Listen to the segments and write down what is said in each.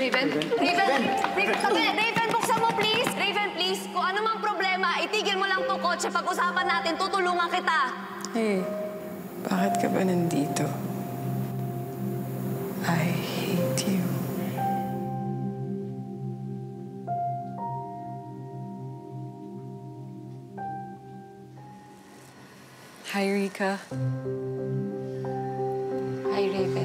Raven? Raven, buksan mo, please! Raven, please! Kung ano mang problema, itigil mo lang tong kotse. Pag-usapan natin, tutulungan kita. Hey, bakit ka ba nandito? I hate you. Hi, Rika. Hi, Raven.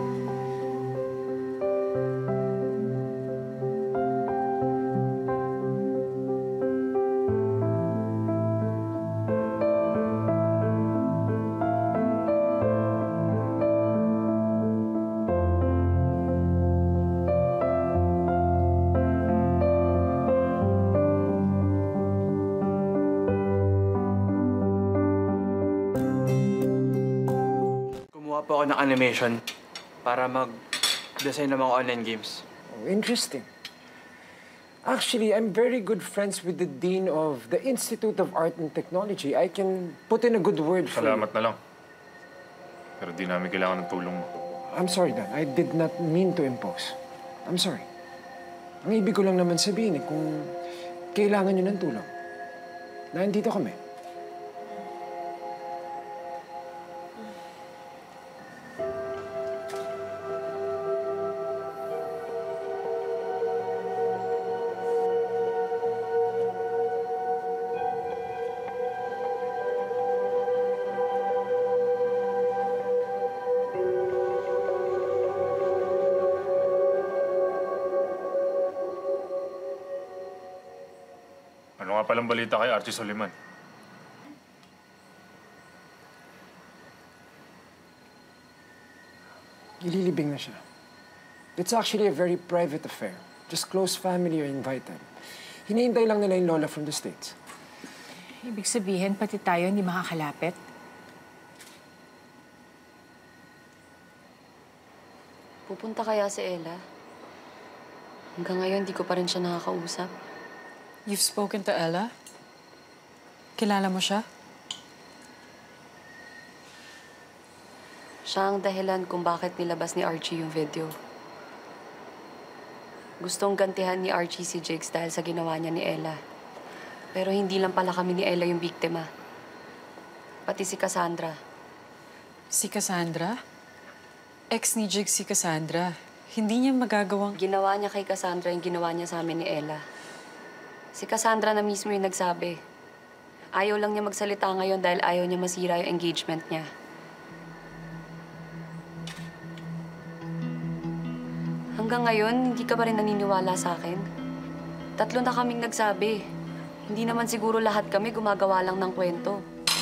Gumawa po ako ng animation para mag-design ng mga online games. Oh, interesting. Actually, I'm very good friends with the Dean of the Institute of Art and Technology. I can put in a good word for you. Salamat na lang. Pero di namin kailangan ng tulong mo. I'm sorry, Dan. I did not mean to impose. I'm sorry. Ang ibig ko lang naman sabihin kung kailangan nyo ng tulong, nandito kami. Ano nga palang balita kay Archie Soliman? Ililibing na siya. It's actually a very private affair. Just close family are invited. Hinihintay lang nila yung lola from the States. Ibig sabihin, pati tayo hindi makakalapit? Pupunta kaya si Ella? Hanggang ngayon, di ko pa rin siya nakakausap. You've spoken to Ella? Kilala mo siya? Siya ang dahilan kung bakit nilabas ni Archie yung video. Gustong gantihan ni Archie si Jigs dahil sa ginawa niya ni Ella. Pero hindi lang pala kami ni Ella yung biktima. Pati si Cassandra. Si Cassandra? Ex ni Jigs si Cassandra. Hindi niya magagawang... Ginawa niya kay Cassandra yung ginawa niya sa amin ni Ella. Si Cassandra na mismo yung nagsabi. Ayaw lang niya magsalita ngayon dahil ayaw niya masira yung engagement niya. Hanggang ngayon, hindi ka pa rin naniniwala sa akin? 3 na kaming nagsabi. Hindi naman siguro lahat kami gumagawa lang ng kwento.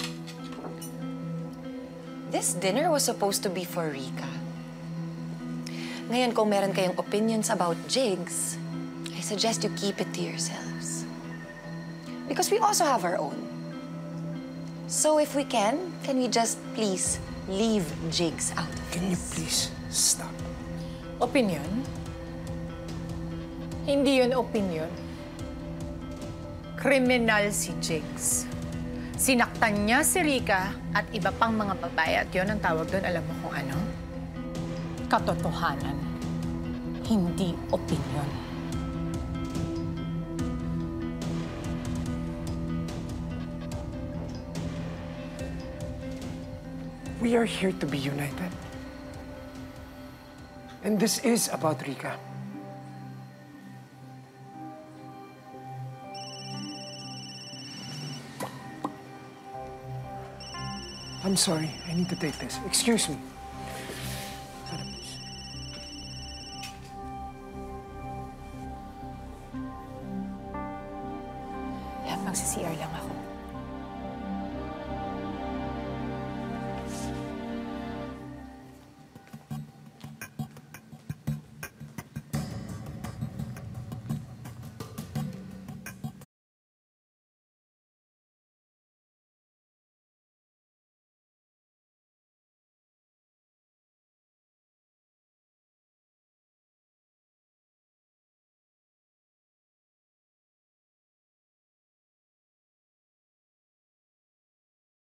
This dinner was supposed to be for Rika. Ngayon, kung meron kayong opinions about Jigs, I suggest you keep it to yourselves. Because we also have our own. So if we can we just please leave Jigs out of this? Can you please stop? Opinion? Hindi yun opinion. Kriminal si Jigs. Sinaktan niya si Rika at iba pang mga babae at yun ang tawag doon, alam mo kung ano? Katotohanan. Hindi opinion. We are here to be united. And this is about Rika. I'm sorry. I need to take this. Excuse me. Sana, please. Magsisi-CR lang ako.